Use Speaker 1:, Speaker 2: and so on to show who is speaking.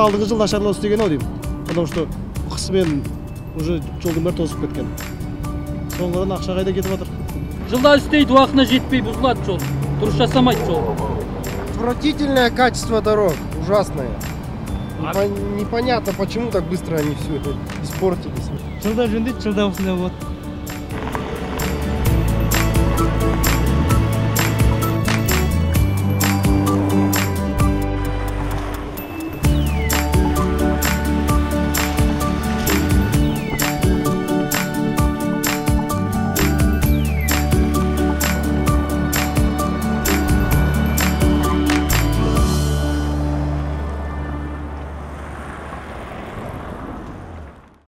Speaker 1: осы алдыңғы жыл нашарлау істеген ау деймін. Потому что қысымен уже жолдың бәрі тозып кеткен. Соңғыдан ақша қайда кетіп жатыр?
Speaker 2: Жылда істейді, уақытына жетпей бұзылады жол. Дұрыс жасамайды жол.
Speaker 3: Отвратительное качество дорог, ужасное. Непонятно, почему так быстро они все это испортились.
Speaker 4: Жылда жөндейді, жылда осындай болады.